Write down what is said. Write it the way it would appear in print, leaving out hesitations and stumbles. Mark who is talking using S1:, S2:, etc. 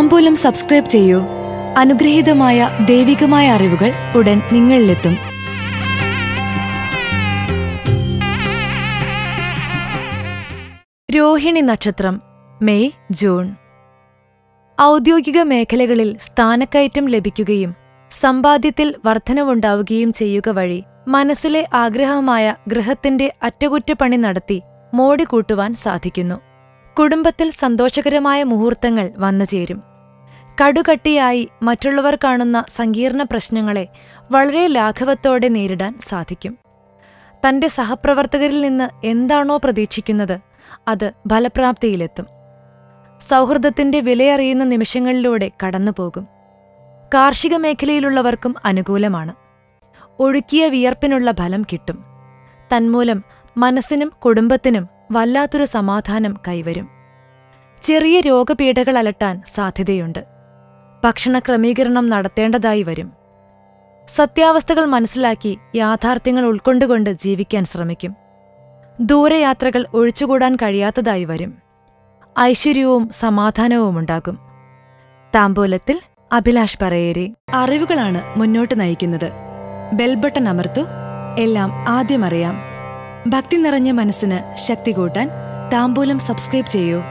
S1: താംബൂലം subscribe ചെയ്യൂ. അനുഗ്രഹീതമായ ദൈവികമായ അറിവുകൾ ഉടൻ നിങ്ങളിലെത്തും. രോഹിണി നക്ഷത്രം മെയ് ജൂൺ. ഔദ്യോഗിക മേഖലകളിൽ സ്ഥാനക്കയറ്റം ലഭിക്കുകയും സമ്പാദ്യത്തിൽ വർധനവുണ്ടാവുകയും ചെയ്യുക വഴി മനസ്സിലെ ആഗ്രഹമായ ഗൃഹത്തിന്റെ അറ്റകുറ്റപ്പണി നടത്തി മോടി കൂട്ടുവാൻ സാധിക്കുന്നു. കുടുംബത്തിൽ സന്തോഷകരമായ മുഹൂർത്തങ്ങൾ വന്നുചേരും. കടുകട്ടിയായി മറ്റുള്ളവർ കാണുന്ന സങ്കീർണ പ്രശ്നങ്ങളെ വളരെ ലാഘവത്തോടെ നേരിടാൻ സാധിക്കും. തന്റെ സഹപ്രവർത്തകരിൽ നിന്ന് എന്താണോ പ്രതീക്ഷിക്കുന്നത് അത് ഫലപ്രാപ്തിയിലെത്തും. സൗഹൃദത്തിന്റെ വിലയറിയുന്ന നിമിഷങ്ങളിലൂടെ കടന്നുപോകും. കാർഷിക മേഖലയിലുള്ളവർക്കും അനുകൂലമാണ്. ഒഴുക്കിയ വിയർപ്പിനുള്ള ഫലം കിട്ടും. തന്മൂലം മനസ്സിനും കുടുംബത്തിനും വല്ലാത്തൊരു സമാധാനം കൈവരും. ചെറിയ രോഗപീഠകൾ അലട്ടാൻ സാധ്യതയുണ്ട്. ഭക്ഷണ ക്രമീകരണം നടത്തേണ്ടതായി വരും. സത്യാവസ്ഥകൾ മനസ്സിലാക്കി യാഥാർത്ഥ്യങ്ങൾ ഉൾക്കൊണ്ടുകൊണ്ട് ജീവിക്കാൻ ശ്രമിക്കും. ദൂരയാത്രകൾ ഒഴിച്ചുകൂടാൻ കഴിയാത്തതായി വരും. ഐശ്വര്യവും സമാധാനവുമുണ്ടാകും. താംബൂലത്തിൽ അഭിലാഷ് പറയേരി. അറിവുകളാണ് മുന്നോട്ട് നയിക്കുന്നത്. ബെൽബട്ടൺ അമർത്തു. എല്ലാം ആദ്യമറിയാം. ഭക്തി നിറഞ്ഞ മനസ്സിന് ശക്തി കൂട്ടാൻ താംബൂലം സബ്സ്ക്രൈബ് ചെയ്യൂ.